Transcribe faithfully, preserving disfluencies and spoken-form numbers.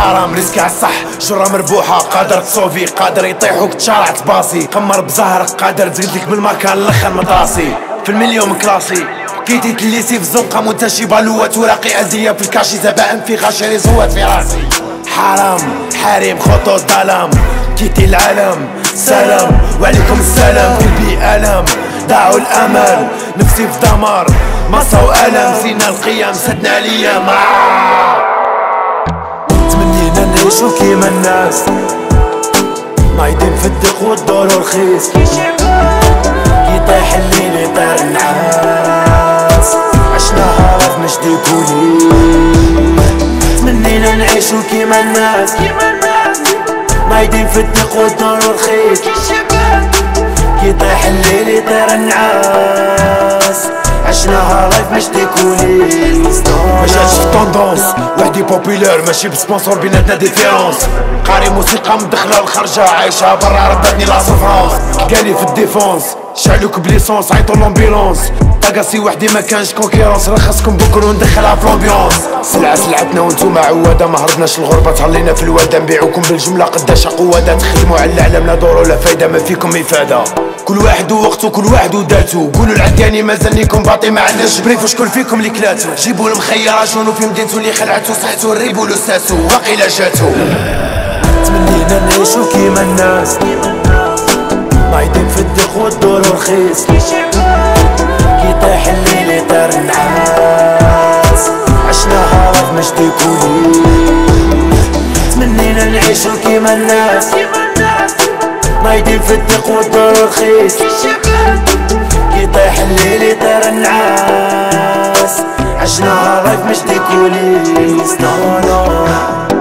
حرام ريسكي عالصح، جرة مربوحة قادر تصوفي، قادر يطيحوك تشارع تباصي، قمر بزهرك قادر تزيدلك بالماركة الاخر مطراسي، في المليون كلاسي كيتي تليسي في الزنقة منتشي بالوات وراقي ازية في الكاشي زبائن في غاشري زوات في راسي. حرام حريم خطوط ظلام كيتي العالم سلام وعليكم السلام، قلبي ألم ضاعوا الأمل نفسي في دمار مصا وألم، زينا القيم سدنا الأيام. تمنينا نعيشو كيما الناس نايضين في الدق والدور رخيص، يطيح الليل يطير النعاس عشناها غير مجدي كوني. تمنينا نعيشو كيما الناس نايضين في الدق والدور رخيص، يطيح الليل يطير النعاس عشناها لايف مش ديكوليس. ما جاتش في طوندونس وحدي بوبيلار ماشي بسبونسور بيناتنا ديفيرونس، قاري موسيقى مدخلة الخرجة عايشة برا ردتني لا سوفرونس، كاني في الديفونس شعلوك بليسونس عيطوا لومبيلونس، طاقاسي وحدي ما كانش كونكيرونس، رخصكم بكر وندخلها في لومبيونس. سلعة سلعتنا وانتوما عوادة ما هربناش الغربة تهلينا في الوادة، نبيعوكم بالجملة قداش قوادة، تخدموا على العالم لا دور ولا فايدة ما فيكم إفادة، كل واحد ووقته كل واحد وداتو، قولوا العدياني مازالنيكم باطي ما عندناش بريف وشكون فيكم اللي كلاتو، جيبوا المخيرة شنو في مدينتو اللي خلعتو صحتو الريبو لو ساسو باقي لا جاتو. تمنينا نعيشو كيما الناس نايضين في الدق والدور رخيص، كيطيح الليل يطير النعاس عشناها راف مش ديكولي. تمنينا نعيشو كيما الناس نايضين في الدق والدور رخيص، كيطيح الليل يطير النعاس عشناها راف مش ديكولي.